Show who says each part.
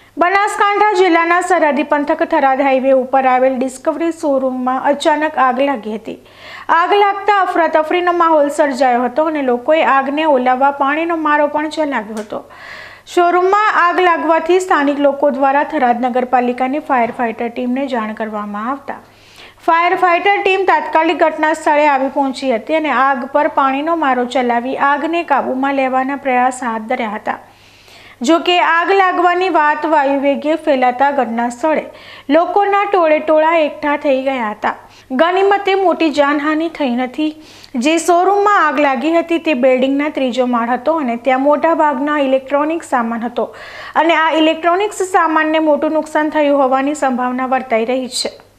Speaker 1: બનાસકાંઠા જિલ્લાના સરહદી પંથક થરાદ હાઈવે ઉપર આવેલ ડિસ્કવરી શોરૂમમાં અચાનક આગ લાગી હતી। આગ લાગતા અફરાતફરીનો માહોલ સર્જાયો હતો અને લોકોએ આગને ઓલાવવા પાણીનો મારો પણ ચલાવ્યો હતો। શોરૂમમાં આગ લાગવાથી સ્થાનિક લોકો દ્વારા થરાદ નગરપાલિકાની ફાયર ફાઇટર ટીમને જાણ કરવામાં આવતા ફાયર ફાઇટર ટીમ તાત્કાલિક ઘટના સ્થળે આવી પહોંચી હતી અને આગ પર પાણીનો મારો ચલાવી આગને કાબૂમાં લેવાના પ્રયાસ હાથ ધર્યા હતા। જો કે આગ લાગવાની વાત વાયુવેગે ફેલાતા ઘટના સ્થળે લોકોના ટોળેટોળા એકઠા થઈ ગયા હતા। ગનિમતે મોટી જાનહાનિ થઈ નથી। જે શોરૂમમાં આગ લાગી હતી તે બિલ્ડિંગના ત્રીજો માળ હતો અને ત્યાં મોટા ભાગના ઇલેક્ટ્રોનિક સામાન હતો અને આ ઇલેક્ટ્રોનિક્સ સામાનને મોટું નુકસાન થયું હોવાની સંભાવના વર્તાઈ રહી છે।